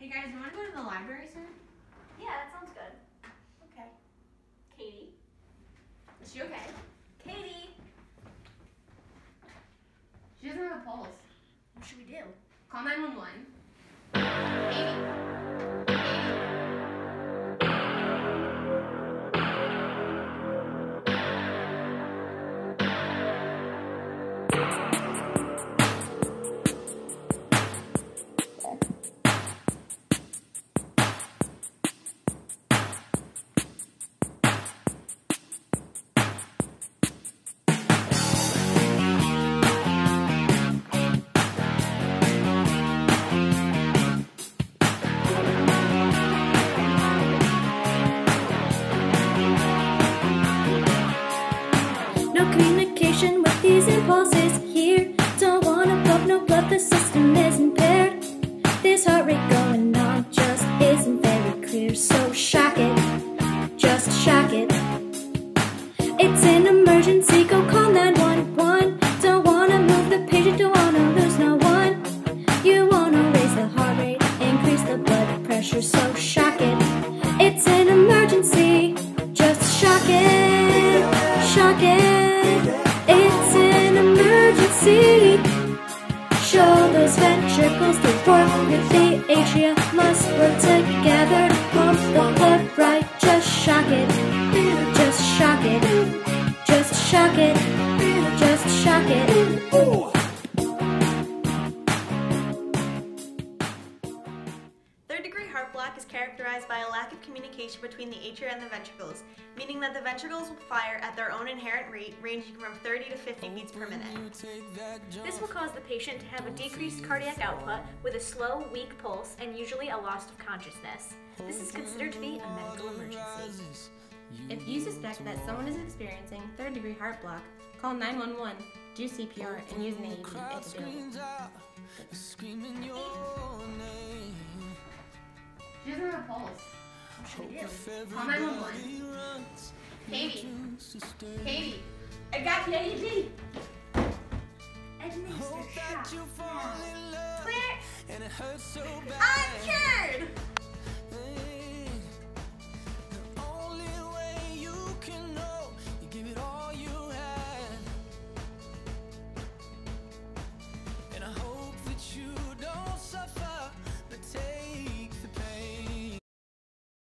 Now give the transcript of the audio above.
guys, you want to go to the library soon? Yeah, that sounds good. Okay. Katie? Is she okay? Katie! She doesn't have a pulse. What should we do? Call 911. Katie. No communication with these impulses here. Don't wanna pump no blood, the system is impaired. This heart rate going on just isn't very clear. So shock it, just shock it. It's an emergency, go call 911. Don't wanna move the patient, don't wanna lose no one. You wanna raise the heart rate, increase the blood pressure, so shock it. It's an emergency, just shock it, shock it. It's an emergency. Show those ventricles to work with the atria. Must work together to pump the blood right. Just shock it, just shock it, just shock it, just shock it. Third-degree heart block is characterized by a lack of communication between the atria and the ventricles, meaning that the ventricles will fire at their own inherent rate, ranging from 30 to 50 beats per minute. This will cause the patient to have a decreased cardiac output with a slow, weak pulse and usually a loss of consciousness. This is considered to be a medical emergency. If you suspect that someone is experiencing third-degree heart block, call 911, do CPR, and use an AED if available. She doesn't have a pulse. What should we do? Call 911. Katie. Katie. I got the AED. Administer shock now. Clear! I'm cured!